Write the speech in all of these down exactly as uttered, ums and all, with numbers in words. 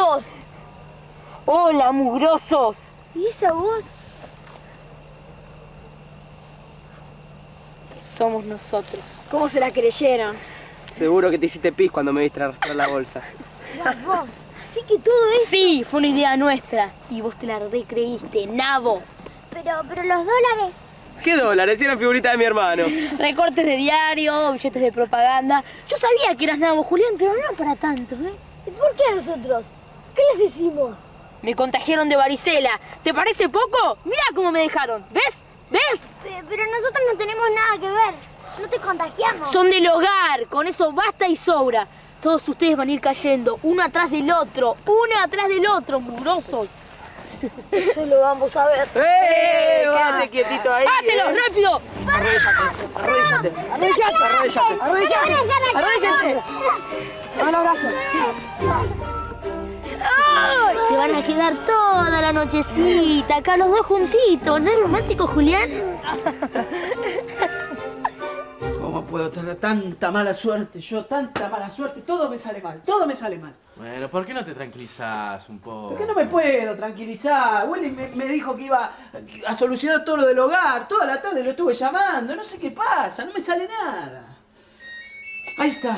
sos? Hola, mugrosos. ¿Y esa voz? Somos nosotros. ¿Cómo se la creyeron? Seguro que te hiciste pis cuando me viste arrastrar la bolsa. Las vos. Así que todo eso... Sí, fue una idea nuestra. Y vos te la recreíste, nabo. Pero, pero los dólares... ¿Qué dólares? Eran figuritas de mi hermano. Recortes de diario, billetes de propaganda. Yo sabía que eras nabo, Julián, pero no para tanto, ¿eh? ¿Y por qué a nosotros? ¿Qué les hicimos? Me contagiaron de varicela. ¿Te parece poco? Mira cómo me dejaron. ¿Ves? ¿Ves? Pero nosotros no tenemos nada que ver. No te contagiamos. Son del hogar. Con eso basta y sobra. Todos ustedes van a ir cayendo, uno atrás del otro. Uno atrás del otro, mugrosos. Eso lo vamos a ver. ¡Eh! Quédate quietito ahí. ¡Bátelos, eh. rápido! Arrodíllate, arrodíllate. Arrodíllate, arrodíllate. Arrodíllate. Arrodíllense. Dame los brazos. ¡Ay! Se van a quedar toda la nochecita, acá los dos juntitos. ¿No es romántico, Julián? ¿Cómo puedo tener tanta mala suerte? Yo, tanta mala suerte. Todo me sale mal, todo me sale mal. Bueno, ¿por qué no te tranquilizás un poco? ¿Por qué no me puedo tranquilizar? Willy me, me dijo que iba a solucionar todo lo del hogar. Toda la tarde lo estuve llamando. No sé qué pasa, no me sale nada. Ahí está.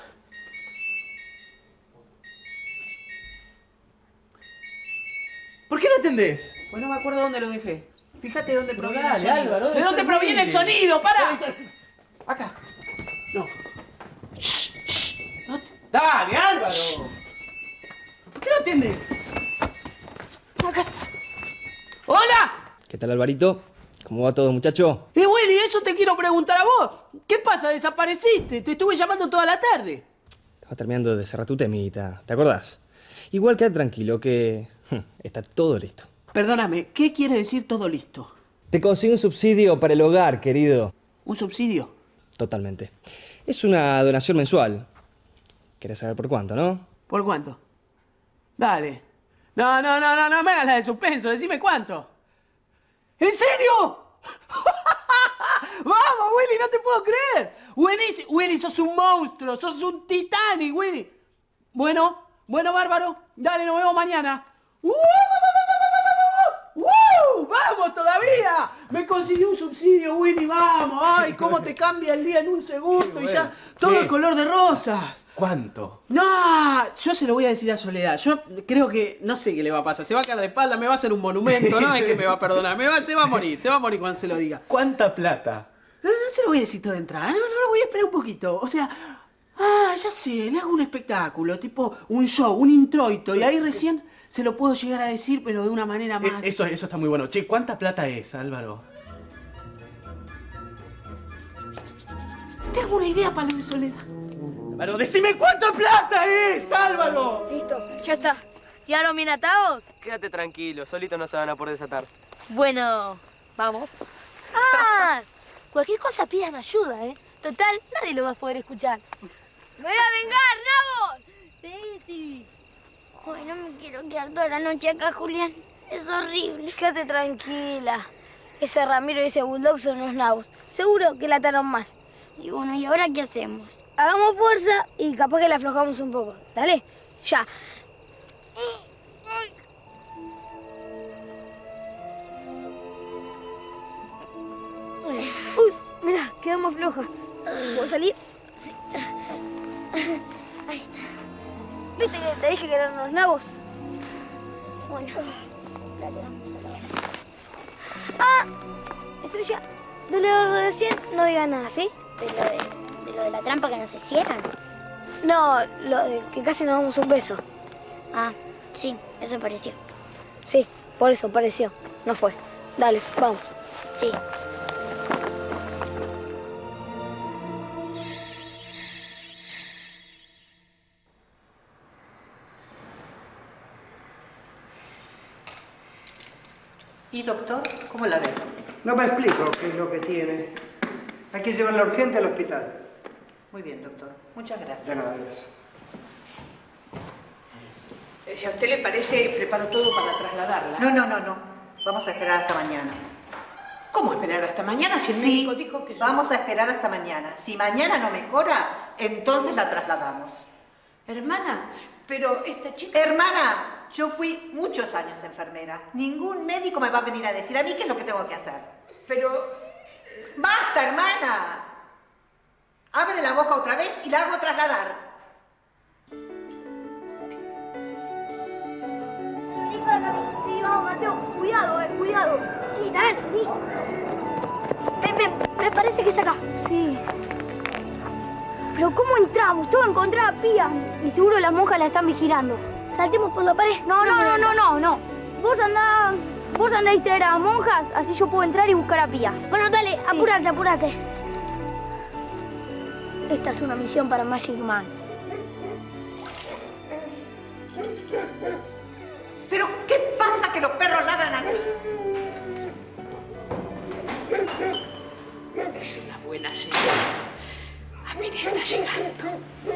¿Por qué no atendés? Pues no me acuerdo dónde lo dejé. Fíjate dónde Pero proviene dale, el sonido. Álvaro, ¿De debe dónde ser proviene el Willy. sonido? ¡Para! Acá. No. Shh, shh. No te- ¡Dale, Álvaro! Shh. ¿Por qué no atiendes? Acá está. ¡Hola! ¿Qué tal, Alvarito? ¿Cómo va todo, muchacho? Eh, Willy, eso te quiero preguntar a vos. ¿Qué pasa? ¿Desapareciste? Te estuve llamando toda la tarde. Estaba terminando de cerrar tu temita, ¿te acordás? Igual queda tranquilo que está todo listo. Perdóname, ¿qué quiere decir todo listo? Te conseguí un subsidio para el hogar, querido. ¿Un subsidio? Totalmente. Es una donación mensual. ¿Querés saber por cuánto, no? ¿Por cuánto? Dale. No, no, no, no, no me hagas la de suspenso. Decime cuánto. ¿En serio? ¡Vamos, Willy! ¡No te puedo creer! Willy, Willy, sos un monstruo. Sos un Titanic, Willy. Bueno, bueno, bárbaro. Dale, nos vemos mañana. ¡Uh! ¡Uh! ¡Vamos todavía! Me consiguió un subsidio, Willy, vamos. ¡Ay, cómo te cambia el día en un segundo! Qué Y ya bueno. todo Sí. el color de rosa. ¿Cuánto? No, yo se lo voy a decir a Soledad. Yo creo que no sé qué le va a pasar. Se va a caer de espalda, me va a hacer un monumento. No es que me va a perdonar. Me va, se va a morir. Se va a morir cuando se lo diga. ¿Cuánta plata? No, no se lo voy a decir todo de entrada. No, no, no, voy a esperar un poquito. O sea, ah, ya sé, le hago un espectáculo, tipo un show, un introito. Y ahí recién se lo puedo llegar a decir, pero de una manera Eh, más... Eso, eso está muy bueno. Che, ¿cuánta plata es, Álvaro? Tengo una idea para lo de Soledad. Álvaro, decime cuánta plata es, Álvaro. Listo, ya está. ¿Quedaron bien atados? Quédate tranquilo, solitos no se van a poder desatar. Bueno, vamos. ¡Ah! Cualquier cosa pidan ayuda, ¿eh? Total, nadie lo va a poder escuchar. ¡Me voy a vengar, Nabo! Sí, sí. Ay, no me quiero quedar toda la noche acá, Julián. Es horrible. Quédate tranquila. Ese Ramiro y ese Bulldog son los nabos. Seguro que la ataron mal. Y bueno, ¿y ahora qué hacemos? Hagamos fuerza y capaz que la aflojamos un poco. Dale, ya. Uy, mira, quedó más floja. ¿Puedo salir? Sí. Ahí está. ¿Viste que te dije que eran los nabos? Bueno, dale, vamos a la... ¡Ah! Estrella, de lo de recién no digas nada, ¿sí? ¿De lo de, de lo de la trampa que nos hicieron? No, lo de que casi nos damos un beso. Ah, sí, eso pareció. Sí, por eso pareció. No fue. Dale, vamos. Sí. ¿Y doctor? ¿Cómo la ve? No me explico qué es lo que tiene. Hay que llevarla urgente al hospital. Muy bien, doctor. Muchas gracias. De nada, gracias. Si a usted le parece, preparo todo para trasladarla. No, no, no, no. Vamos a esperar hasta mañana. ¿Cómo esperar hasta mañana si el Sí, médico dijo que... vamos a esperar hasta mañana. Si mañana no mejora, entonces la trasladamos. Hermana, pero esta chica... Hermana, yo fui muchos años enfermera. Ningún médico me va a venir a decir a mí qué es lo que tengo que hacer. Pero... ¡Basta, hermana! Abre la boca otra vez y la hago trasladar. Sí, vamos, Mateo. Cuidado, eh, cuidado. Sí, dale, sí. Me, me, me parece que es acá. Sí. Pero ¿cómo entramos? Todo encontrar a Pía. Y seguro las monjas la están vigilando. Saltemos por la pared. No, no, no, no, no, no. Vos andá, vos andá a distraer a las monjas, así yo puedo entrar y buscar a Pía. Bueno, dale, sí. apúrate, apúrate. Esta es una misión para Magic Man. ¿Pero qué pasa que los perros ladran así? Es una buena señal. Amir está llegando.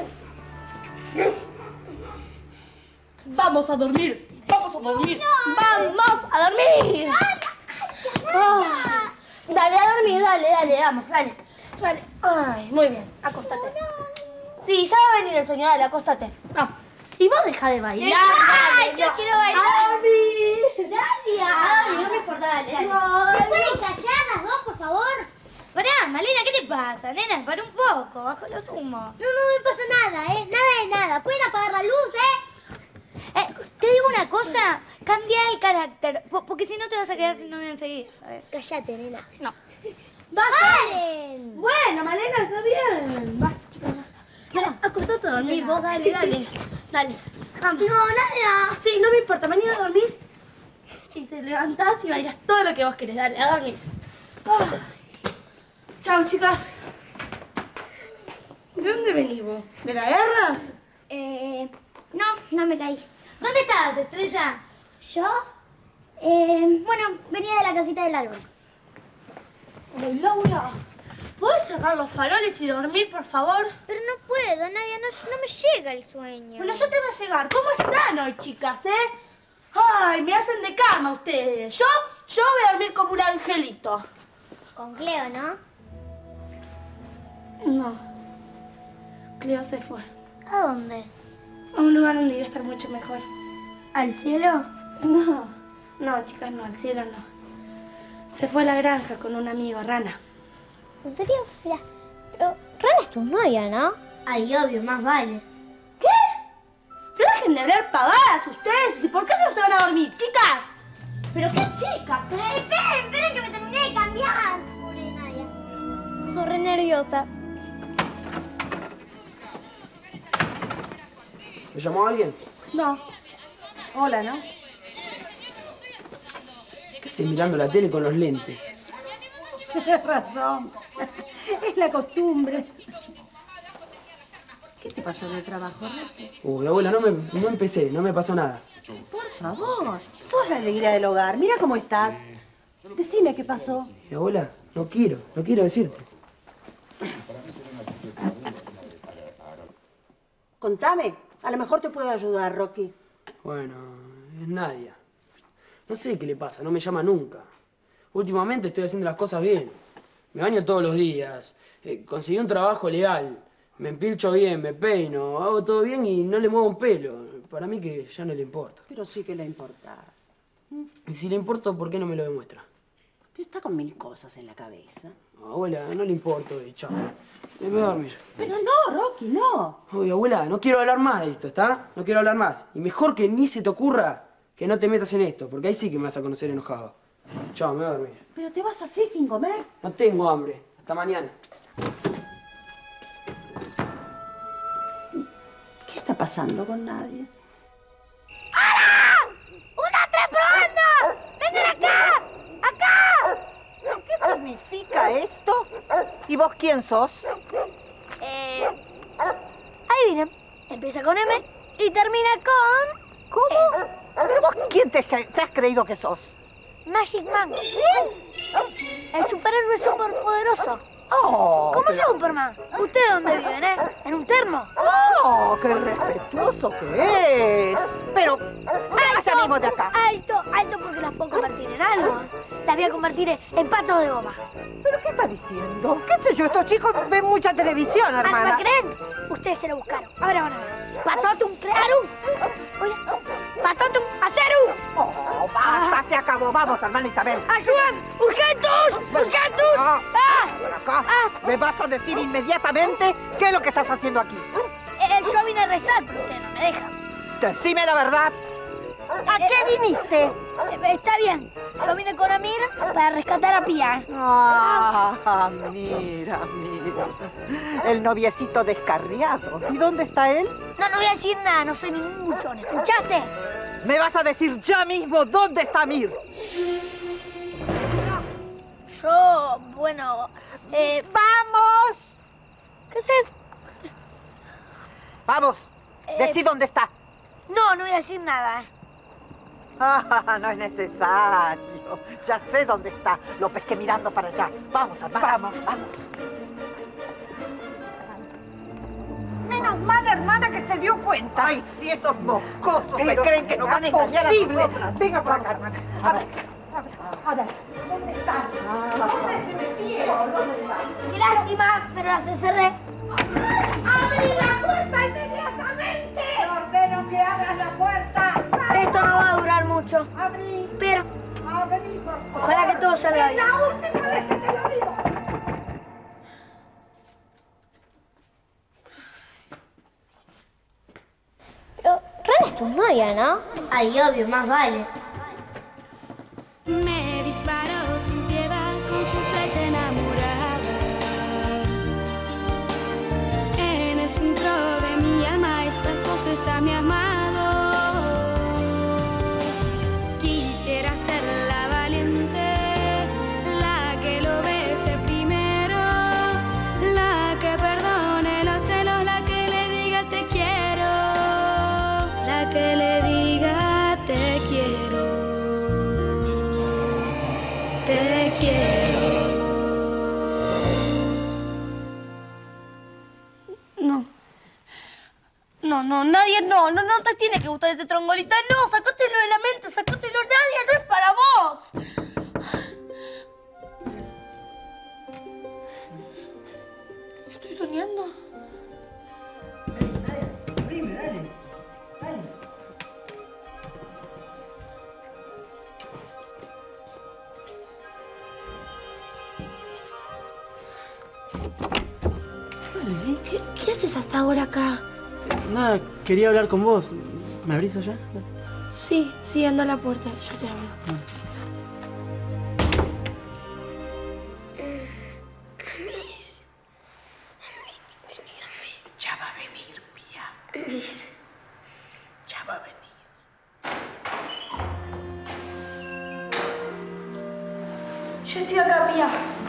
Vamos a dormir. Vamos a dormir. Vamos a dormir. Oh. Dale, a dormir, dale, dale, vamos, dale. Dale. Ay, muy bien. Acostate. Sí, ya va a venir el sueño, dale, acostate. No. Y vos deja de bailar. ¡Ay, yo quiero bailar! ¡Dani! ¡Dalia! Dani, no me importa, dale, dale. No, ¿Se pueden callar las dos, por favor? Pará, Malena, ¿qué te pasa, nena? Para un poco, bajo los humos. No, no me pasa nada, ¿eh? Nada de nada. Pueden apagar la luz, ¿eh? Eh, te digo una cosa, cambia el carácter, po- porque si no te vas a quedar sin novio enseguida, ¿sabes? Cállate, nena. No. ¡Paren! Bueno, Malena, está bien. Basta, chicos, basta. Dale, acostate a dormir, vos, dale, dale. Dale. Vamos. No, nada. Sí, no me importa. Mañana dormís y te levantás y bailás todo lo que vos querés. Dale, a dormir. Oh. Chao, chicas. ¿De dónde venís vos? ¿De la guerra? Eh, no, no me caí. ¿Dónde estás, Estrella? ¿Yo? Eh, bueno, venía de la casita del árbol. Ay, Laura, ¿podés cerrar los faroles y dormir, por favor? Pero no puedo, Nadia, no, no me llega el sueño. Bueno, yo te voy a llegar. ¿Cómo están hoy, chicas, eh? Ay, me hacen de cama ustedes. Yo, yo voy a dormir como un angelito. Con Cleo, ¿no? No. Cleo se fue. ¿A dónde? A un lugar donde iba a estar mucho mejor. ¿Al cielo? No. No, chicas, no. Al cielo no. Se fue a la granja con un amigo, Rana. ¿En serio? Mira, pero Rana es tu novia, ¿no? Ay, obvio, más vale. ¿Qué? Pero dejen de hablar pavadas ustedes. ¿Y por qué no se van a dormir, chicas? ¿Pero qué chicas, eh? Esperen, esperen que me terminé de cambiar. Pobre Nadia. Soy re nerviosa. ¿Me llamó alguien? No. Hola, ¿no? ¿Qué haces mirando la tele con los lentes? Tienes razón. Es la costumbre. ¿Qué te pasó en el trabajo, Roque? Uy, abuela, no, me, no empecé, no me pasó nada. Por favor, sos la alegría del hogar. Mira cómo estás. Decime qué pasó. Y, abuela, no quiero, no quiero decirte. Contame. A lo mejor te puedo ayudar, Rocky. Bueno, es Nadia. No sé qué le pasa, no me llama nunca. Últimamente estoy haciendo las cosas bien. Me baño todos los días. Eh, conseguí un trabajo legal. Me empilcho bien, me peino, hago todo bien y no le muevo un pelo. Para mí que ya no le importa. Pero sí que le importás. Y si le importo, ¿por qué no me lo demuestra? Pero está con mil cosas en la cabeza. No, abuela, no le importo y chao. Me voy a dormir. Pero no, Rocky, no. Oye, abuela, no quiero hablar más de esto, ¿está? No quiero hablar más. Y mejor que ni se te ocurra que no te metas en esto, porque ahí sí que me vas a conocer enojado. Chao, me voy a dormir. Pero te vas así sin comer. No tengo hambre. Hasta mañana. ¿Qué está pasando con Nadia? ¡Hola! ¡Una trepanda! ¡Vengan acá! ¡Acá! ¿Qué significa esto? ¿Y vos quién sos? Eh... Adivinen. Empieza con M y termina con... ¿Cómo? E. ¿Pero vos quién te, te has creído que sos? Magic Man. El superhéroe superpoderoso. Oh, ¿Cómo pero... Superman? ¿Ustedes dónde viven, eh? ¿En un termo? ¡Oh, qué respetuoso que es! Pero, ya mismo de acá. Alto, alto, porque las puedo convertir en algo. Las voy a convertir en, en patos de goma. ¿Pero qué está diciendo? ¿Qué sé yo? Estos chicos ven mucha televisión, Ah, ¿no hermana. me creen? Ustedes se lo buscaron. Ahora van a ver. Patotum, claro. Patotum, aceru. Oh, basta, se acabó. Vamos, hermana Isabel. ¡Ayudan! ¡Urgentus! ¡Urgentus! Ah, ¡Ah! ven acá. Ah. ¿Me vas a decir inmediatamente qué es lo que estás haciendo aquí? Eh, yo vine a rezar, pero usted no me deja. Decime la verdad. ¿A qué viniste? Eh, está bien. Yo vine con Amir para rescatar a Pía. Ah, mira, mira. El noviecito descarriado. ¿Y dónde está él? No, no voy a decir nada. No soy ningún buchón. ¿Escuchaste? Me vas a decir ya mismo dónde está Amir. Yo, bueno... Eh, ¡Vamos! ¿Qué haces? Vamos, Eh, decí dónde está. No, no voy a decir nada. Ah, no es necesario. Ya sé dónde está. Lo pesqué mirando para allá. Vamos, hermana. Vamos, vamos. Menos mal, hermana, que se dio cuenta. Ay, sí, esos moscosos se creen que nos van a engañar a nosotras. Venga por acá, hermana. A ver, a ver, a ver. ¿Dónde está? ¿Dónde se metieron? ¿Dónde está? Qué lástima, pero las encerré. ¡Abrí la puerta inmediatamente! Te ordeno que abras la puerta. Esto no va a durar mucho. Abrí, Pero abrí, por favor. ojalá que todo salga bien. La última vez que te lo digo. Pero Rana es tu novia, ¿no? Ay, obvio, más vale. Me disparó sin piedad con su flecha enamorada. En el centro de mi alma estás vos, está mi amado. Quisiera ser la valiente, la que lo bese primero, la que perdone los celos, la que le diga te quiero, la que le diga te quiero. Te quiero. No. No, no, nadie, no, no, no te tiene que gustar ese trongolita. No, sacátelo de la mente, sacátelo, nadie, no es para vos. ¿Estoy soñando? Abrime, dale. Dale. ¿Qué, qué haces hasta ahora acá? Nada, quería hablar con vos. ¿Me abrís allá? Sí, sí, anda a la puerta, yo te abro. Ya va a venir, Pía. Ya va a venir. Yo estoy acá, Pía.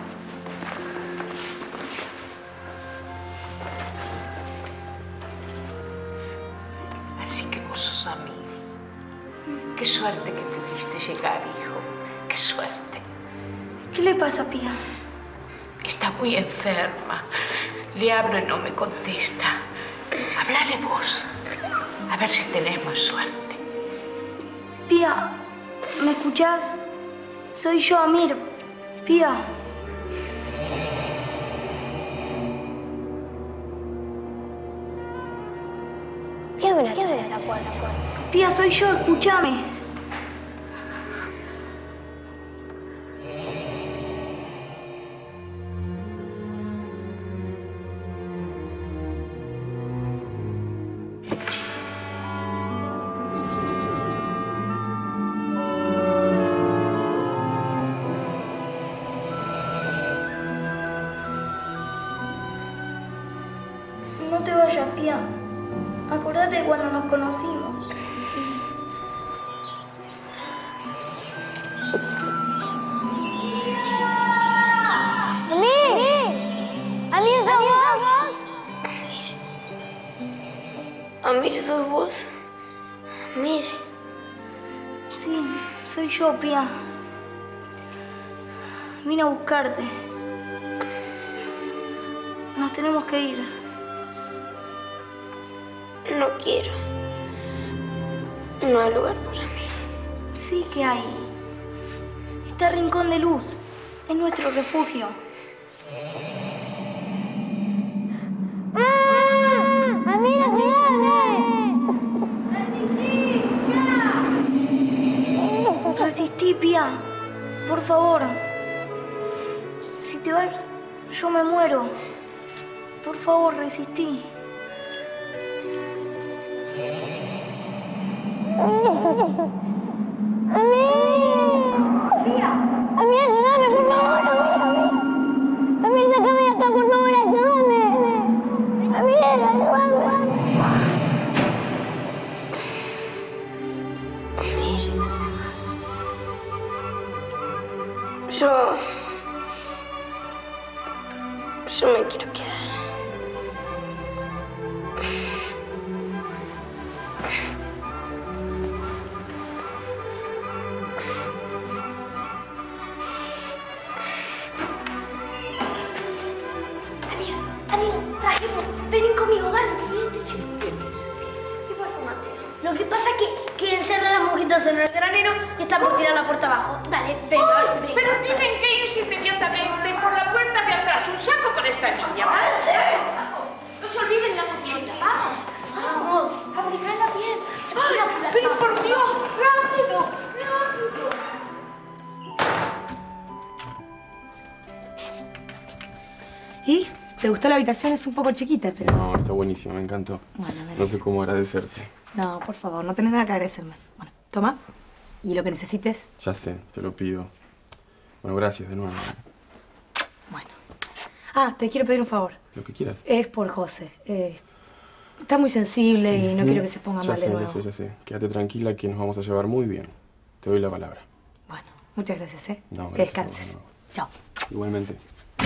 Así que vos sos Amir. Qué suerte que pudiste llegar, hijo. Qué suerte. ¿Qué le pasa, Pía? Está muy enferma. Le hablo y no me contesta. Hablale vos. A ver si tenés más suerte. Pía, ¿me escuchás? Soy yo, Amir. Pía. ¿Qué me de esa puerta? Pía, soy yo, escúchame. No te vayas, Pía. Acordate de cuando nos conocimos. ¡Amir! ¡Amir, sos vos! Amir, ¿sos vos? Amir. Sí, soy yo, Pía. Vine a buscarte. Nos tenemos que ir. No quiero. No hay lugar para mí. Sí que hay. Este rincón de luz es nuestro refugio. ¡Ah! ¡Amir, ayúdame! Resistí, Pía. Por favor. Si te vas, yo me muero. Por favor, resistí. A mí. Pía. A mí, ayúdame, por favor. A mí, sácame de acá, por favor, ayúdame. A mí, ayúdame. Yo... Yo me quiero quedar. Amiga, amiga, dale, vení conmigo, dale. ¿Qué pasó, Mateo? Lo que pasa es que, que encerra las mojitas en el granero y está por tirar la puerta abajo. Dale, venga, Oh, venga. pero tienen que irse inmediatamente por la puerta de atrás. Un saco para esta niña. No se olviden la mochila. Vamos. Vamos, abrigala bien. Ay, pero por Dios, rápido, rápido. ¿Y? ¿Te gustó la habitación? Es un poco chiquita, pero... No, está buenísimo, me encantó. Bueno, me No sé cómo agradecerte. No, por favor, no tenés nada que agradecerme. Bueno, toma. Y lo que necesites. Ya sé, te lo pido. Bueno, gracias de nuevo. Ah, te quiero pedir un favor. Lo que quieras. Es por José. Eh, está muy sensible y no quiero que se ponga ya mal sé, de nuevo. Ya sé, ya sé. Quédate tranquila que nos vamos a llevar muy bien. Te doy la palabra. Muchas gracias, ¿eh? No, que gracias, descanses. no, no. Chao. Igualmente.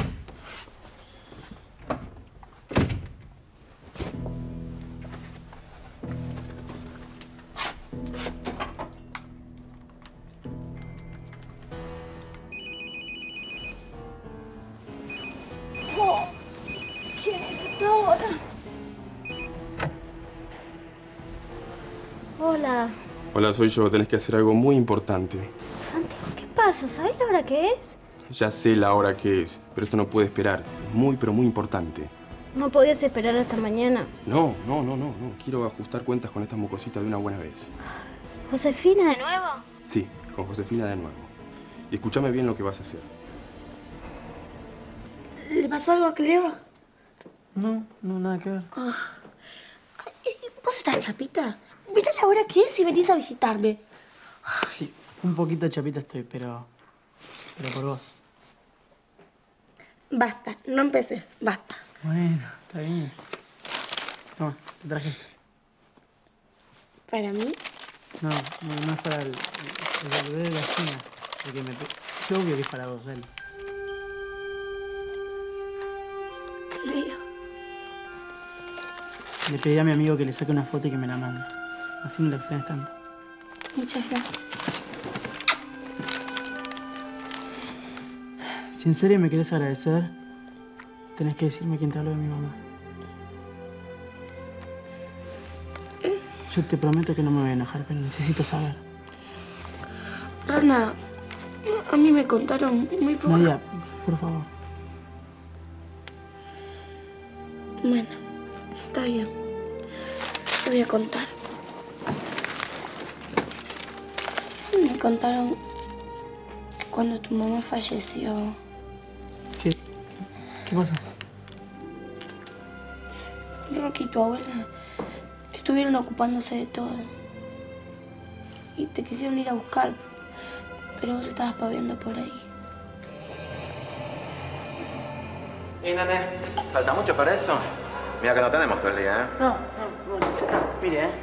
Oh, ¿quién es esta hora? Hola. Hola, soy yo. Tenés que hacer algo muy importante. Santiago, ¿qué pasa? ¿Sabes la hora que es? Ya sé la hora que es, pero esto no puede esperar. Es muy, pero muy importante. ¿No podías esperar hasta mañana? No, no, no, no, no. Quiero ajustar cuentas con estas mocositas de una buena vez. ¿Josefina de nuevo? Sí, con Josefina de nuevo. Y escúchame bien lo que vas a hacer. ¿Le pasó algo a Cleo? No, no, nada que ver. Ah. ¿Vos estás chapita? Mirá la hora que es y venís a visitarme. Sí, un poquito chapita estoy, pero... Pero por vos. Basta, no empeces, basta. Bueno, está bien. Toma, te traje esto. ¿Para mí? No, no, no es para el, el, el bebé de la China. El que me... Es obvio que es para vos, dale. Cleo. Le pedí a mi amigo que le saque una foto y que me la mande. Así no la extrañas tanto. Muchas gracias. Si en serio me querés agradecer, tenés que decirme quién te habló de mi mamá. Yo te prometo que no me voy a enojar, pero necesito saber. Rana, a mí me contaron muy poco. Nadia, por favor. Bueno, está bien. Te voy a contar. Me contaron que cuando tu mamá falleció... ¿Qué? ¿Qué pasa? Rocky y tu abuela estuvieron ocupándose de todo. Y te quisieron ir a buscar, pero vos estabas paviando por ahí. ¿Y, nene? ¿Falta mucho para eso? Mira que no tenemos todo el día, ¿eh? No, no, bueno, ya está. Mire, ¿eh?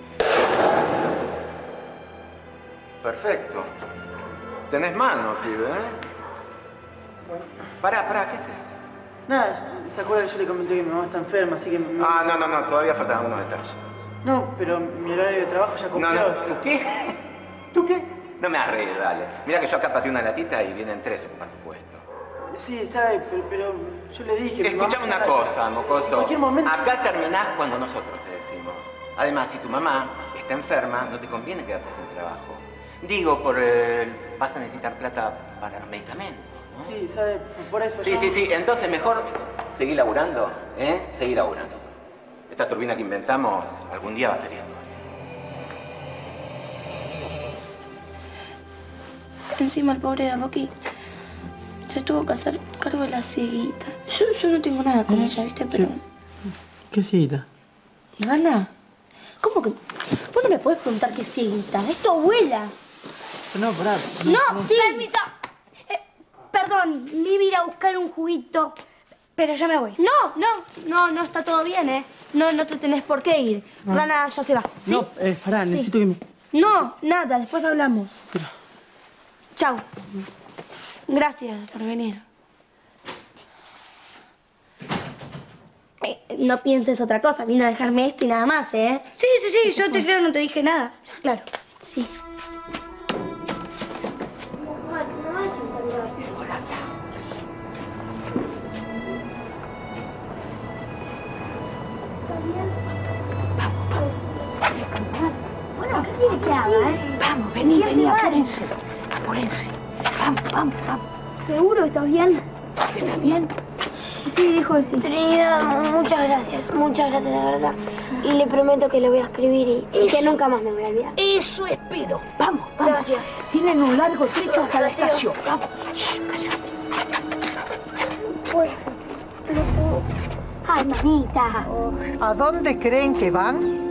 Perfecto. Tenés mano, pibe, ¿eh? Bueno. Pará, pará, ¿qué es eso? Nada, ¿se acuerda que yo le comenté que mi mamá está enferma, así que... Me... Ah, no, no, no, todavía faltan algunos detalles. No, pero mi horario de trabajo ya cumplió. No, no, ¿tú qué? ¿Tú qué? No me arregles, dale. Mira que yo acá pateé una latita y vienen tres a ocupar su puesto. Sí, sabe, pero, pero yo le dije... mi Escuchame mamá- una cosa, mocoso. En cualquier momento... Acá terminás cuando nosotros te decimos. Además, si tu mamá está enferma, no te conviene quedarte sin trabajo. Digo, por el... vas a necesitar plata para los medicamentos, ¿no? Sí, sabe, por eso Sí, yo- sí, sí. Entonces mejor seguir laburando, ¿eh? Seguir laburando. Esta turbina que inventamos algún día va a ser esto. Encima el pobre de Rocky se tuvo que hacer cargo de la cieguita. Yo, yo no tengo nada con ella, ¿viste? Pero... ¿Qué cieguita? ¿Rana? ¿Cómo que...? Vos no me podés preguntar qué cieguita. Es tu abuela. No, pará. No, no, sí. Permiso. Eh, perdón, me iba a ir a buscar un juguito, pero ya me voy. No, no, no, no está todo bien, ¿eh? No, no te tenés por qué ir. Ah. Rana ya se va. ¿Sí? No, eh, pará, sí. necesito que me... No, nada, después hablamos. Pero... Chau. Gracias por venir. Eh, no pienses otra cosa, vino a dejarme esto y nada más, ¿eh? Sí, sí, sí, yo te creo, no te dije nada. Claro, sí. Bueno, ¿qué quiere que haga, eh? Vamos, vení, vení, apúrense. Apúrense. Vamos, vamos, vamos. ¿Seguro? ¿Estás bien? ¿Estás bien? Sí, dijo que sí. Trinidad, muchas gracias, muchas gracias, de verdad. Y le prometo que lo voy a escribir y, y que nunca más me voy a olvidar. Eso espero. Vamos, vamos. Gracias. Tienen un largo trecho hasta la estación. Vamos. Shh, cállate. No puedo, no puedo. Ay, mamita. ¿A dónde creen que van?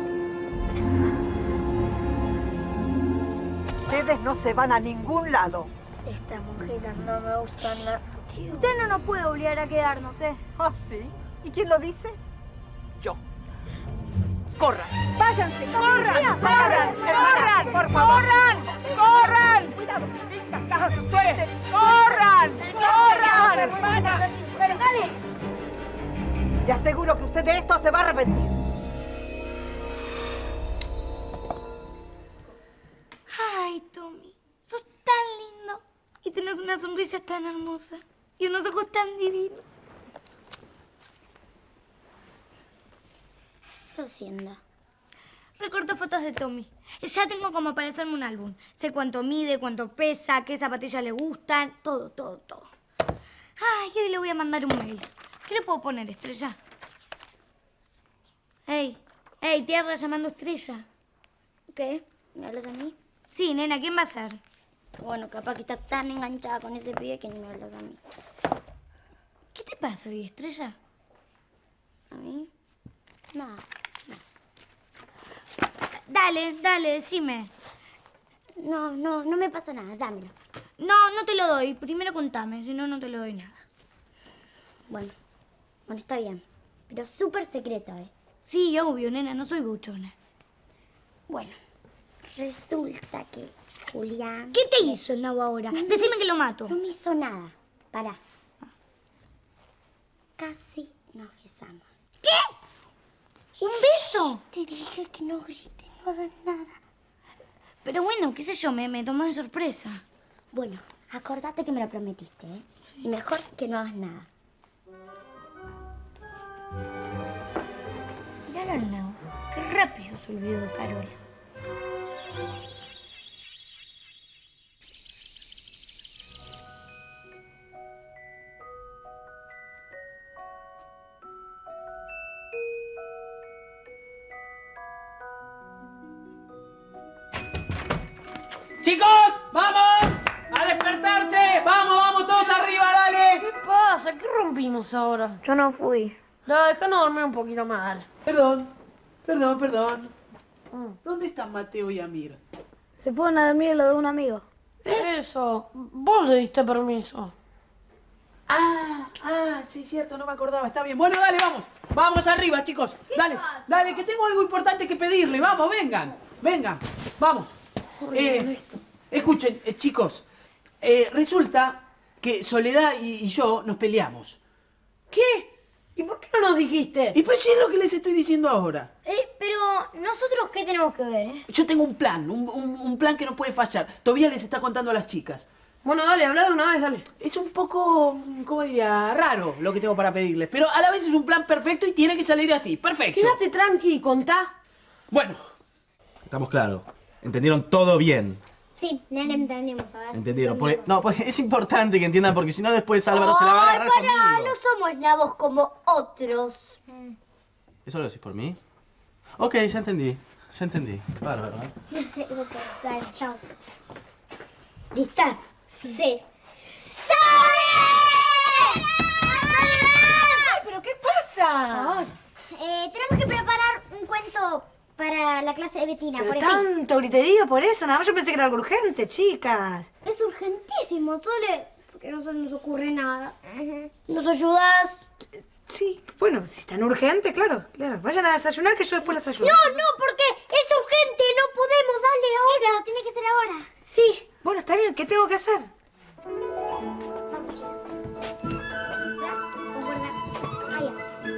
Ustedes no se van a ningún lado. Esta mujer no me gusta nada. Usted no nos puede obligar a quedarnos, ¿eh? ¿Ah, sí? ¿Y quién lo dice? Yo. ¡Corran! ¡Váyanse! ¡Corran! ¡Corran! ¡Corran! ¡Por favor! ¡Corran! ¡Corran! ¡Cuidado! ¡Venga, cajas de ustedes! ¡Corran! ¡Corran! ¡Hermana! ¡Pero dale! Le aseguro que usted de esto se va a arrepentir. Ay, Tommy, sos tan lindo. Y tenés una sonrisa tan hermosa. Y unos ojos tan divinos. ¿Qué estás haciendo? Recorto fotos de Tommy. Ya tengo como para hacerme un álbum. Sé cuánto mide, cuánto pesa, qué zapatillas le gustan. Todo, todo, todo. Ay, hoy le voy a mandar un mail. ¿Qué le puedo poner, Estrella? Hey, hey, tierra llamando Estrella. ¿Qué? ¿Me hablas a mí? Sí, nena, ¿quién va a ser? Bueno, capaz que estás tan enganchada con ese pibe que ni me hablas a mí. ¿Qué te pasa hoy, Estrella? ¿A mí? Nada, nada. Dale, dale, decime. No, no, no me pasa nada, dámelo. No, no te lo doy. Primero contame, si no, no te lo doy nada. Bueno, bueno, está bien. Pero súper secreto, ¿eh? Sí, obvio, nena, no soy buchona. Bueno, resulta que Julián... ¿Qué te hizo el nabo ahora? No, decime que lo mato. No me hizo nada. Pará. Casi nos besamos. ¿Qué? ¿Un beso? Te dije que no grites, no hagas nada. Pero bueno, qué sé yo, me, me tomó de sorpresa. Bueno, acordate que me lo prometiste, ¿eh? Sí. Y mejor que no hagas nada. Mirá al nabo. Qué rápido se olvidó de Carola. ¡Chicos! ¡Vamos! ¡A despertarse! ¡Vamos, vamos todos arriba, dale! ¿Qué pasa? ¿Qué rompimos ahora? Yo no fui. No, déjanos dormir un poquito más. Perdón, perdón, perdón. ¿Dónde están Mateo y Amir? Se fueron a dormir lo de un amigo. Eso, vos le diste permiso. Ah, ah, sí, cierto, no me acordaba. Está bien. Bueno, dale, vamos. Vamos arriba, chicos. Dale, pasa? dale, que tengo algo importante que pedirle. Vamos, vengan. Vengan, vamos. Eh, escuchen, eh, chicos. Eh, resulta que Soledad y, y yo nos peleamos. ¿Qué? ¿Y por qué no nos dijiste? Y pues sí es lo que les estoy diciendo ahora. Eh, pero ¿nosotros qué tenemos que ver, eh? Yo tengo un plan, un, un, un plan que no puede fallar. Todavía les está contando a las chicas. Bueno, dale, habla de una vez, dale. Es un poco, ¿cómo diría? Raro lo que tengo para pedirles. Pero a la vez es un plan perfecto y tiene que salir así. Perfecto. Quédate tranqui y contá. Bueno. Estamos claros. ¿Entendieron todo bien? Sí, nene, entendimos. A ver, ¿Entendieron? Porque, no, porque es importante que entiendan, porque si no después Álvaro se la va a agarrar pará, conmigo. no somos nabos como otros. ¿Eso lo decís por mí? Ok, ya entendí. Ya entendí. Bárbaro, ¿eh? Dale, chao. ¿Listas? Sí. sí. ¡Ay, pero qué pasa! Eh, tenemos que preparar un cuento para la clase de Betina, Pero por eso. tanto griterío por eso, nada más yo pensé que era algo urgente, chicas. Es urgentísimo, Sole, porque no se nos ocurre nada. ¿Nos ayudas? Sí, bueno, si es tan urgente, claro, claro. Vayan a desayunar que yo después las ayudo. No, no, porque es urgente, no podemos, dale ahora. Eso, tiene que ser ahora. Sí. Bueno, está bien, ¿qué tengo que hacer? Vamos, chicas. Allá.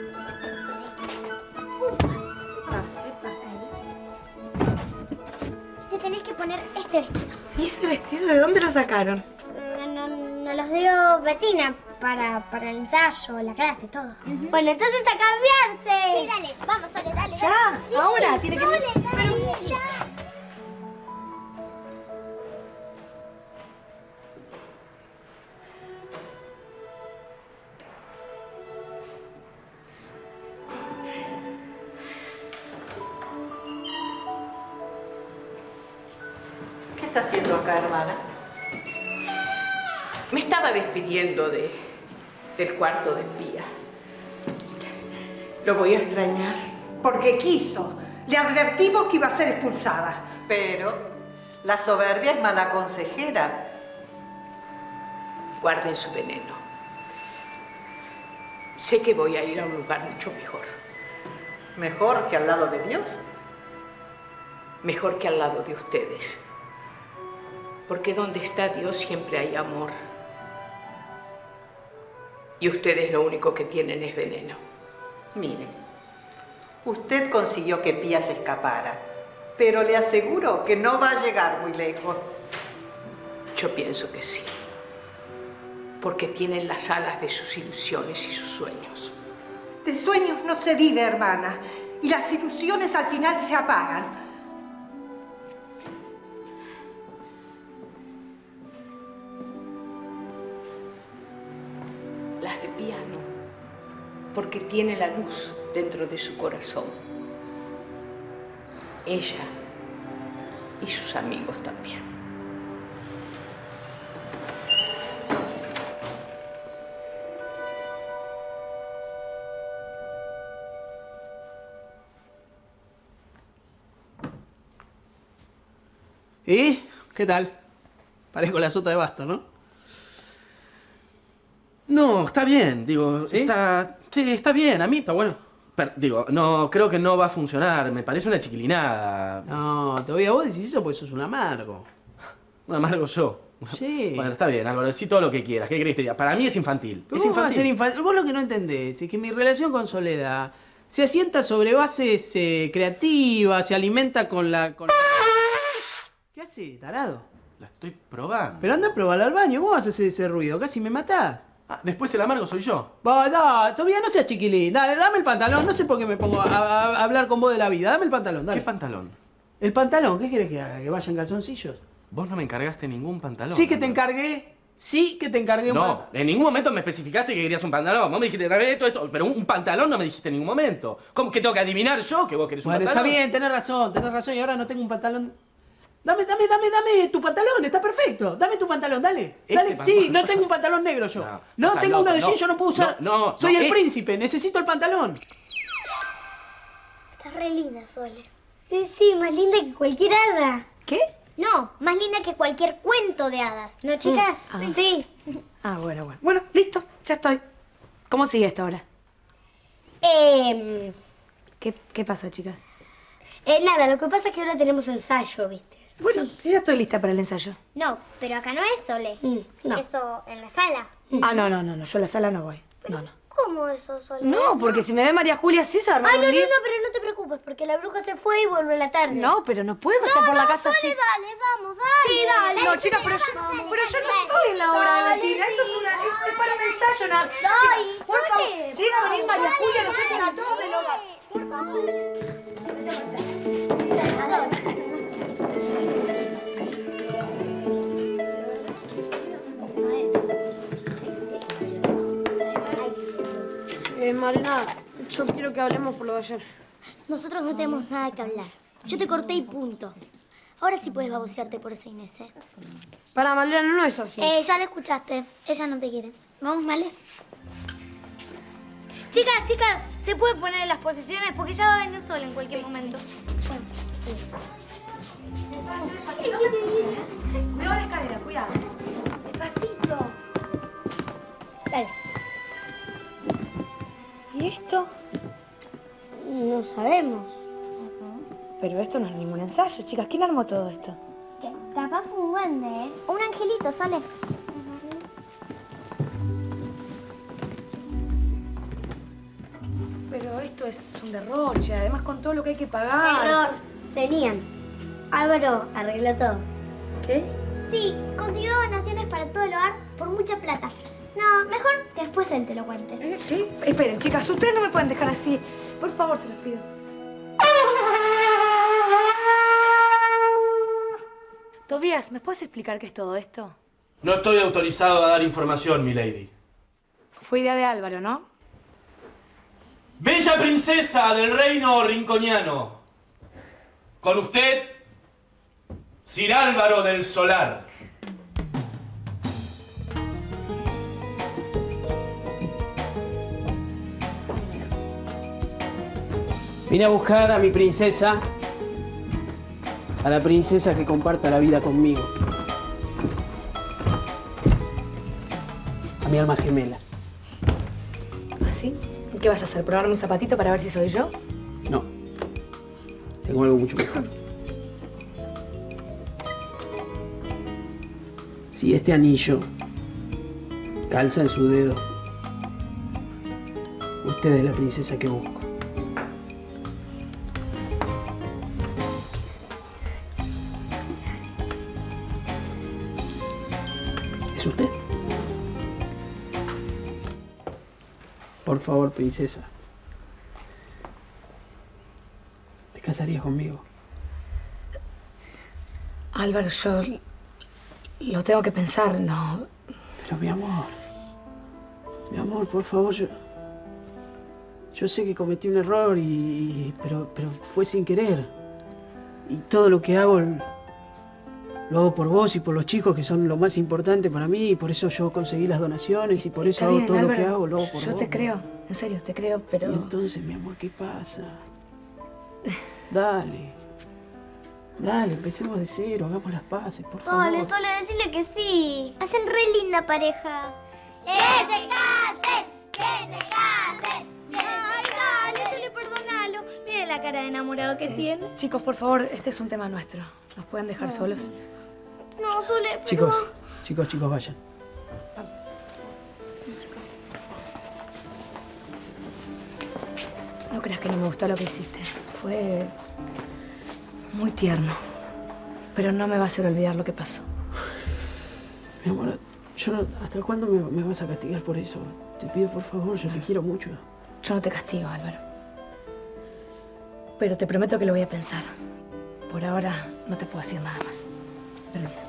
Te tenés que poner este vestido. ¿Y ese vestido de dónde lo sacaron? No, no, no los dio Betina para, para el ensayo, la clase, todo. Bueno, entonces a cambiarse. Sí, dale. Vamos, Sole, dale. Ya, dale. Sí, ahora, tiene que Sole, ser. dale. ¿Qué está haciendo acá, hermana? Me estaba despidiendo de, del cuarto de espía. Lo voy a extrañar. Porque quiso. Le advertimos que iba a ser expulsada. Pero la soberbia es mala consejera. Guarden su veneno. Sé que voy a ir a un lugar mucho mejor. ¿Mejor que al lado de Dios? Mejor que al lado de ustedes. Porque donde está Dios siempre hay amor. Y ustedes lo único que tienen es veneno. Mire, usted consiguió que Pía se escapara, pero le aseguro que no va a llegar muy lejos. Yo pienso que sí. Porque tienen las alas de sus ilusiones y sus sueños. De sueños no se vive, hermana, y las ilusiones al final se apagan. Las de piano, porque tiene la luz dentro de su corazón. Ella y sus amigos también. ¿Y? ¿Qué tal? Parezco la sota de basto, ¿no? No, está bien, digo, ¿Sí? está... Sí, está bien, a mí... Está bueno. Pero, digo, no, creo que no va a funcionar, me parece una chiquilinada. No, todavía vos decís eso porque sos un amargo. Un amargo yo. Sí. Bueno, está bien, Álvaro, decí todo lo que quieras, ¿qué querés que te diga? Para mí es infantil, Pero es ¿cómo va a infantil. ser infantil? Vos lo que no entendés es que mi relación con Soledad se asienta sobre bases eh, creativas, se alimenta con la... Con... ¿Qué hace, tarado? La estoy probando. Pero anda a probarla al baño, ¿cómo vas a hacer ese ruido? Casi me matás. Ah, después el amargo soy yo. Va, da, todavía no seas chiquilín. Dale, dame el pantalón. No sé por qué me pongo a, a- a hablar con vos de la vida. Dame el pantalón, dale. ¿Qué pantalón? ¿El pantalón? ¿Qué querés que haga? ¿Que vaya en calzoncillos? Vos no me encargaste ningún pantalón. Sí que te encargué. Sí que te encargué un No, pantalón. en ningún momento me especificaste que querías un pantalón. Vos me dijiste, trae esto, esto. Pero un pantalón no me dijiste en ningún momento. ¿Cómo que tengo que adivinar yo que vos querés un Bueno, está pantalón? bien, tenés razón, tenés razón. Y ahora no tengo un pantalón. Dame, dame, dame, dame tu pantalón, está perfecto. Dame tu pantalón, dale. Este Dale, pantalón. sí, no tengo un pantalón negro yo. No, No, estás tengo loco, uno de no. jean, yo no puedo usar. No, no, Soy no, el es- príncipe, necesito el pantalón. Está re linda, Sole. Sí, sí, más linda que cualquier hada. ¿Qué? No, más linda que cualquier cuento de hadas. ¿No, chicas? Ah. Sí. Ah, bueno, bueno. Bueno, listo, ya estoy. ¿Cómo sigue esto ahora? Eh, ¿Qué, qué pasa, chicas? eh, nada, lo que pasa es que ahora tenemos ensayo, ¿viste? Bueno, sí, ya estoy lista para el ensayo. No, pero acá no es, Sole. Mm, no. Eso en la sala. Ah, no, no, no, no, yo a la sala no voy. No, no. ¿Cómo eso, Sole? No, porque si me ve María Julia así se va a armar Ay, no, un no, lío. no, pero no te preocupes, porque la bruja se fue y vuelve a la tarde. No, pero no puedo no, estar por no, la casa Sole, así. dale, vamos, dale. Sí, dale. No, Dale, chicas, pero yo, dale, pero yo no dale. estoy en la obra de Dale, Betina. Esto es, sí, una, es, dale. es para un ensayo, nada. Ay, Chicas, por Sole, favor, llega a venir María dale, Julia, nos dale. echan a todos del hogar. Por favor. Eh, Marina, yo quiero que hablemos por lo de ayer. Nosotros no tenemos nada que hablar. Yo te corté y punto. Ahora sí puedes babosearte por esa Inés, ¿eh? Para Malena no es así. Eh, ya la escuchaste. Ella no te quiere. Vamos, Male. Chicas, chicas, ¿se puede poner en las posiciones? Porque ya va a venir sola en cualquier sí, momento. Sí. Cuidado la escalera, cuidado. Despacito. Dale. ¿Y esto? No sabemos. Pero esto no es ningún ensayo, chicas. ¿Quién armó todo esto? ¿Qué? Capaz fue un duende, ¿eh? Un angelito, Sole. Pero esto es un derroche, además con todo lo que hay que pagar. Error. Tenían. Álvaro arregló todo. ¿Qué? Sí, consiguió donaciones para todo el hogar por mucha plata. No, mejor que después él te lo cuente. ¿Sí? Esperen, chicas, ustedes no me pueden dejar así. Por favor, se los pido. Tobías, ¿me puedes explicar qué es todo esto? No estoy autorizado a dar información, milady. Fue idea de Álvaro, ¿no? Bella princesa del reino rinconiano. Con usted, Sir Álvaro del Solar. Vine a buscar a mi princesa, a la princesa que comparta la vida conmigo. A mi alma gemela. ¿Ah, sí? ¿Qué vas a hacer? ¿Probarme un zapatito para ver si soy yo? No. Tengo algo mucho mejor. Si este anillo calza en su dedo, usted es la princesa que busco. ¿Es usted? Por favor, princesa. ¿Te casarías conmigo? Álvaro, yo lo tengo que pensar, no. Pero mi amor, mi amor, por favor, yo, yo sé que cometí un error y, y pero, pero fue sin querer. Y todo lo que hago lo hago por vos y por los chicos, que son lo más importante para mí, y por eso yo conseguí las donaciones y por eso Está hago bien, todo Álvaro, lo que hago, lo hago por yo vos. te creo, en serio, te creo, pero... Y entonces, mi amor, ¿qué pasa? Dale. Dale, empecemos de cero, hagamos las paces, por favor. Dale, solo decirle que sí. Hacen re linda pareja. ¡Que se casen! ¡Que se casen! Ay, dale, solo perdonalo. Mire la cara de enamorado que Eh, tiene. Chicos, por favor, este es un tema nuestro. ¿Nos pueden dejar No. solos? No, Sole, pero... Chicos, chicos, chicos, vayan. No creas que no me gustó lo que hiciste. Fue muy tierno. Pero no me va a hacer olvidar lo que pasó. Mi amor, yo no, ¿hasta cuándo me, me vas a castigar por eso? Te pido, por favor, yo te quiero mucho. Yo no te castigo, Álvaro. Pero te prometo que lo voy a pensar. Por ahora no te puedo decir nada más. Permiso.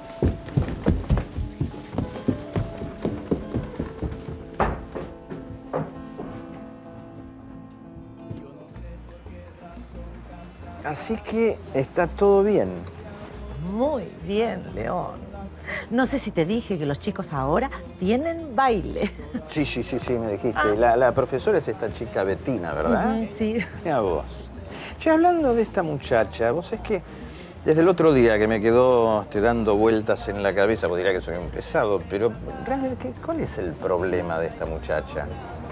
Así que está todo bien. Muy bien, León. No sé si te dije que los chicos ahora tienen baile. Sí, sí, sí, sí, me dijiste. Ah. La, la profesora es esta chica Bettina, ¿verdad? Ujú, sí. Mira vos. Che, hablando de esta muchacha, vos es que desde el otro día que me quedó este, dando vueltas en la cabeza, vos dirás que soy un pesado, pero realmente, ¿cuál es el problema de esta muchacha?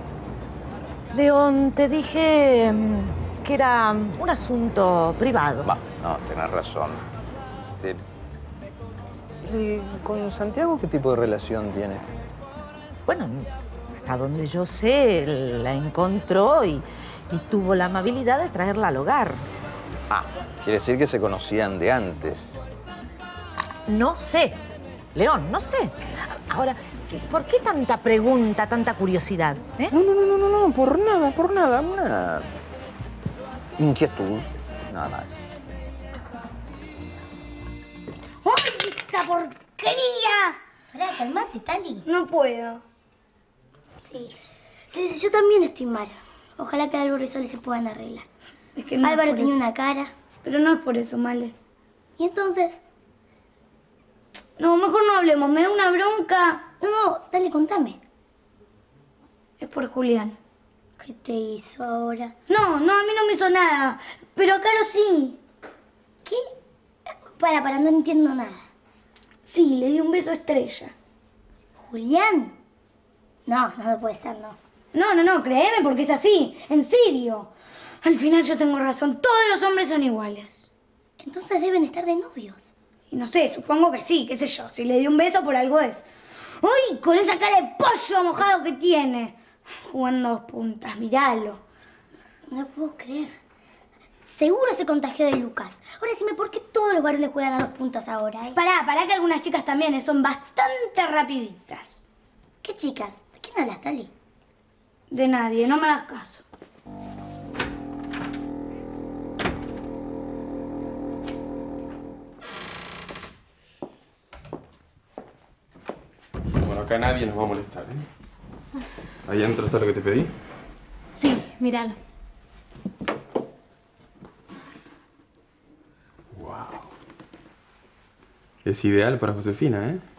León, te dije mm, que era mm, un asunto privado. Va, no, tenés razón. Este, ¿y con Santiago qué tipo de relación tiene? Bueno, hasta donde yo sé, él la encontró y, y tuvo la amabilidad de traerla al hogar. Ah, quiere decir que se conocían de antes. No sé, León, no sé. Ahora, ¿por qué tanta pregunta, tanta curiosidad? ¿Eh? No, no, no, no, no, por nada, por nada, una inquietud, nada más. ¡Ay, esta porquería! Pará, calmate, Tali. No puedo. Sí. Sí, sí, yo también estoy mal. Ojalá que Álvaro y Sole se puedan arreglar. Es que no es Álvaro por tenía eso. una cara. Pero no es por eso, Male. ¿Y entonces? No, mejor no hablemos. Me da una bronca. No, no, dale, contame. Es por Julián. ¿Qué te hizo ahora? No, no, a mí no me hizo nada. Pero a Caro sí. ¿Qué? Para, para, no entiendo nada. Sí, le di un beso a Estrella. ¿Julián? No, no puede ser, no. No, no, no, créeme porque es así. En serio. Al final yo tengo razón. Todos los hombres son iguales. Entonces deben estar de novios. Y no sé, supongo que sí, qué sé yo. Si le di un beso, por algo es. ¡Uy! Con esa cara de pollo mojado que tiene. Jugando dos puntas, míralo. No lo puedo creer. Seguro se contagió de Lucas. Ahora decime por qué todos los varones juegan a dos puntas ahora, ¿eh? Pará, pará que algunas chicas también son bastante rapiditas. ¿Qué chicas? ¿De quién hablas, Tali? De nadie, no me hagas caso. Bueno, acá nadie nos va a molestar, ¿eh? Ahí adentro está lo que te pedí. Sí, míralo. Wow. Es ideal para Josefina, ¿eh?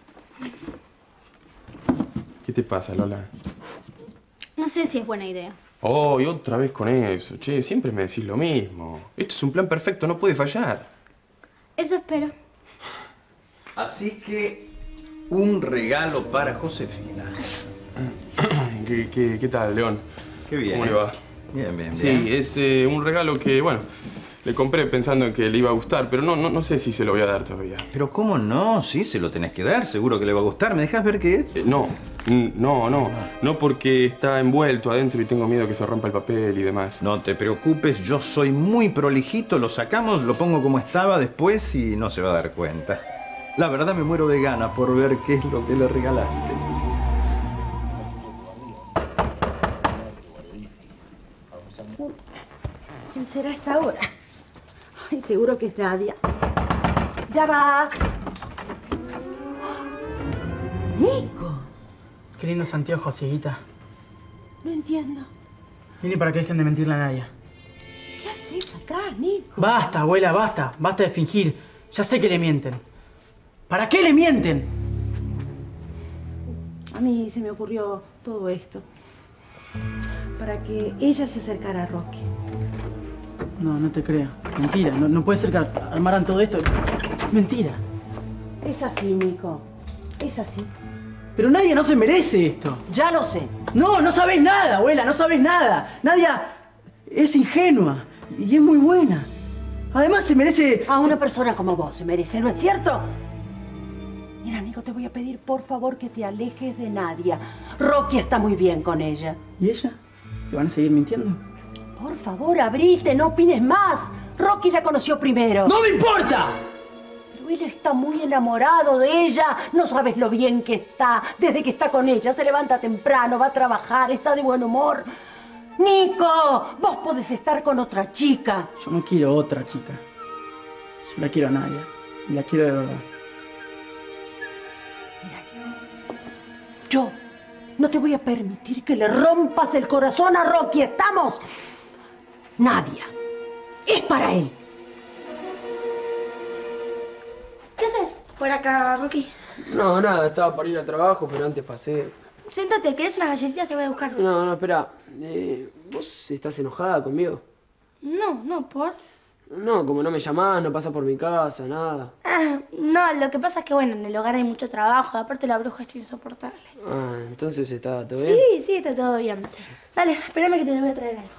¿Qué te pasa, Lola? No sé si es buena idea. Oh, y otra vez con eso. Che, siempre me decís lo mismo. Esto es un plan perfecto, no puede fallar. Eso espero. Así que, un regalo para Josefina. ¿Qué, qué, qué tal, León? Qué bien. ¿Cómo le va? Bien, bien, Sí, bien. es eh, un regalo que, bueno, le compré pensando en que le iba a gustar, pero no, no, no sé si se lo voy a dar todavía. Pero ¿cómo no? Sí, se lo tenés que dar. Seguro que le va a gustar. ¿Me dejas ver qué es? Eh, no, mm, no, no. No porque está envuelto adentro y tengo miedo que se rompa el papel y demás. No te preocupes, yo soy muy prolijito. Lo sacamos, lo pongo como estaba después y no se va a dar cuenta. La verdad me muero de ganas por ver qué es lo que le regalaste. ¿Quién será a esta hora? Ay, seguro que es Nadia. ¡Ya va! ¡Nico! Qué lindos anteojos, cieguita. No entiendo. Vine para que dejen de mentirle a Nadia. ¿Qué haces acá, Nico? Basta, abuela, basta. Basta de fingir. Ya sé que le mienten. ¿Para qué le mienten? A mí se me ocurrió todo esto. Para que ella se acercara a Rocky. No, no te creo. Mentira. No, no puede ser que armaran todo esto. Mentira. Es así, Nico. Es así. Pero Nadia no se merece esto. Ya lo sé. No, no sabes nada, abuela. No sabes nada. Nadia es ingenua y es muy buena. Además se merece... A una persona como vos se merece, ¿no es cierto? Mira, Nico, te voy a pedir por favor que te alejes de Nadia. Rocky está muy bien con ella. ¿Y ella? ¿Le van a seguir mintiendo? Por favor, abrite, no opines más. Rocky la conoció primero. ¡No me importa! Pero él está muy enamorado de ella. No sabes lo bien que está. Desde que está con ella, se levanta temprano, va a trabajar, está de buen humor. Nico, vos podés estar con otra chica. Yo no quiero otra chica. Yo la quiero a Nadia. Y la quiero de verdad. Yo no te voy a permitir que le rompas el corazón a Rocky. ¿Estamos? Nadia. Es para él. ¿Qué haces por acá, Rocky? No, nada. Estaba para ir al trabajo, pero antes pasé. Siéntate, ¿querés unas galletitas? Te voy a buscar. No, no, espera. Eh, ¿Vos estás enojada conmigo? No, no, ¿por? No, como no me llamás, no pasas por mi casa, nada. Ah, no, lo que pasa es que, bueno, en el hogar hay mucho trabajo. Aparte la bruja está insoportable. Ah, entonces está todo bien. Sí, sí, está todo bien. Dale, espérame que te voy a traer algo.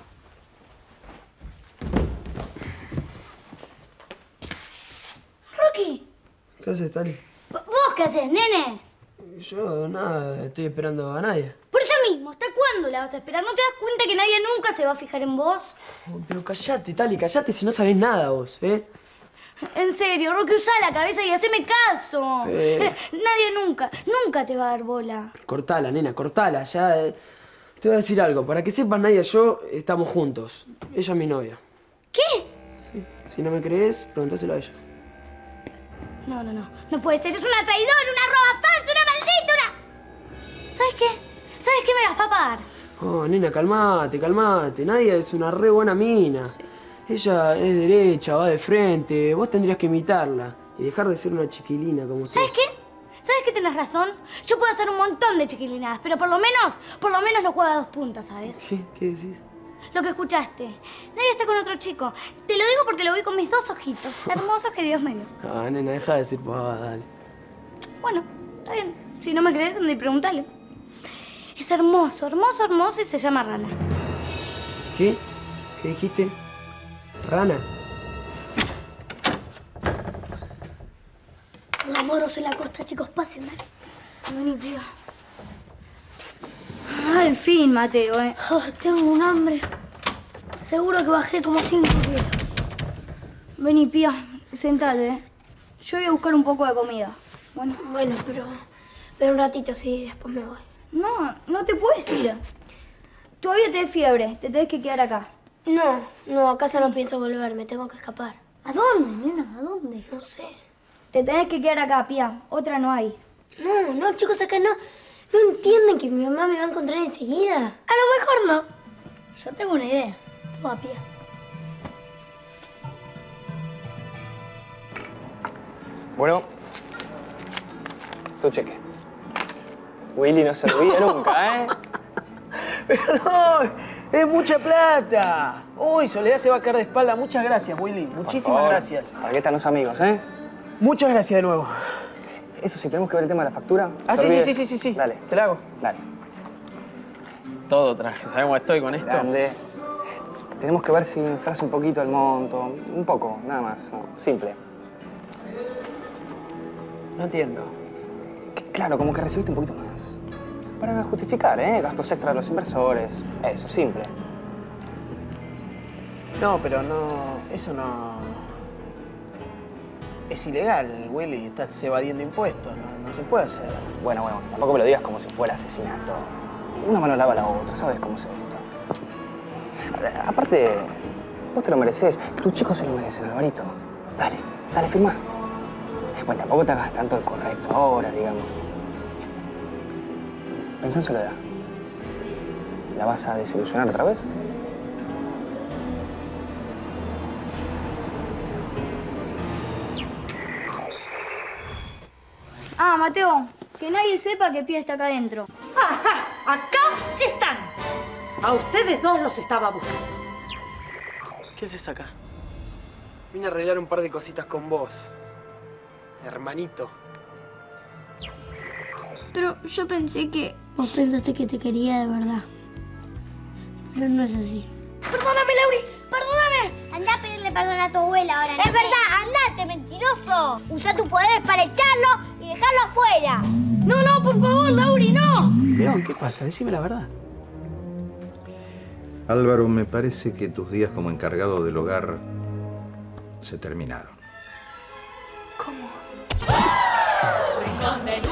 Rocky. ¿Qué haces, Tali? ¿Vos qué haces, nene? Yo, nada, estoy esperando a Nadia. Por eso mismo, ¿hasta cuándo la vas a esperar? ¿No te das cuenta que nadie nunca se va a fijar en vos? Oh, pero callate, Tali, callate si no sabés nada vos, ¿eh? En serio, Rocky, usa la cabeza y haceme caso. Eh. Eh, nadie nunca, nunca te va a dar bola. Cortala, nena, cortala, ya. eh. Te voy a decir algo, para que sepas, Nadia y yo estamos juntos. Ella es mi novia. ¿Qué? Sí, si no me crees, pregúntaselo a ella. No, no, no, no puede ser. Es una traidora, una roba falsa, una maldita, una... ¿Sabes qué? ¿Sabes qué me vas a pagar? Oh, nena, calmate, calmate. Nadia es una re buena mina. Sí. Ella es derecha, va de frente. Vos tendrías que imitarla y dejar de ser una chiquilina como sos. ¿Sabes qué? ¿Sabes que tenés razón? Yo puedo hacer un montón de chiquilinadas, pero por lo menos, por lo menos no juega a dos puntas, ¿sabes? ¿Qué? ¿Qué decís? Lo que escuchaste. Nadie está con otro chico. Te lo digo porque lo vi con mis dos ojitos hermosos que Dios me dio. Ah, nena, deja de decir pavada, dale. Bueno, está bien. Si no me crees, anda y pregúntale. Es hermoso, hermoso, hermoso y se llama Rana. ¿Qué? ¿Qué dijiste? ¿Rana? Amoroso en la costa, chicos, pasen, dale. Vení, tío. Ah, en fin, Mateo, eh. Oh, tengo un hambre. Seguro que bajé como cinco kilos. Vení, Pía, sentate, eh. Yo voy a buscar un poco de comida. Bueno, bueno, pero... Pero un ratito, sí, después me voy. No, no te puedes ir. Todavía te da fiebre, te tenés que quedar acá. No, no, a casa no pienso volver, me tengo que escapar. ¿A dónde, nena? ¿A dónde? No sé. Te tenés que quedar acá, Pía. Otra no hay. No, no, chicos, acá no... ¿No entienden que mi mamá me va a encontrar enseguida? A lo mejor no. Yo tengo una idea. Toma, Pía. Bueno, tu cheque. Willy no se olvida nunca, ¿eh? Pero no, es mucha plata. Uy, Soledad se va a caer de espalda. Muchas gracias, Willy. Muchísimas gracias. Para que están los amigos, ¿eh? Muchas gracias de nuevo. Eso sí, tenemos que ver el tema de la factura. Ah, sí, sí, sí, sí, sí, sí. Dale. ¿Te la hago? Dale. Todo traje. ¿Sabes cómo estoy con esto? Grande. Tenemos que ver si inflas un poquito el monto. Un poco, nada más. No, simple. No entiendo. Claro, como que recibiste un poquito más. Para justificar, ¿eh? Gastos extra de los inversores. Eso, simple. No, pero no... Eso no... Es ilegal, Willy. Estás evadiendo impuestos. No, no se puede hacer. Bueno, bueno, tampoco me lo digas como si fuera asesinato. Una mano lava la otra, ¿sabes cómo es esto? Aparte, vos te lo mereces. Tus chicos se lo merecen, Alvarito. Dale, dale, firma. Bueno, tampoco te hagas tanto el correcto ahora, digamos. Pensá en Soledad. ¿La vas a desilusionar otra vez? Ah, Mateo, que nadie sepa que Pía está acá adentro. ¡Ajá! ¡Acá están! A ustedes dos los estaba buscando. ¿Qué haces acá? Vine a arreglar un par de cositas con vos. Hermanito. Pero yo pensé que... Vos pensaste que te quería de verdad. Pero no es así. ¡Perdóname, Lauri! ¡Perdóname! Andá a pedirle perdón a tu abuela ahora. ¡Es verdad! ¡Andate, mentiroso! Usa tu poder para echarlo y dejarlo afuera. No, no, por favor, Lauri, no. León, ¿qué pasa? Decime la verdad. Álvaro, me parece que tus días como encargado del hogar se terminaron. ¿Cómo? Rincón del